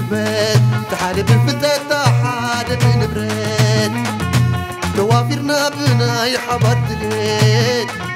قربت تحالي بالفتاة تحالي بنبرت توافرنا بناي حبط ليت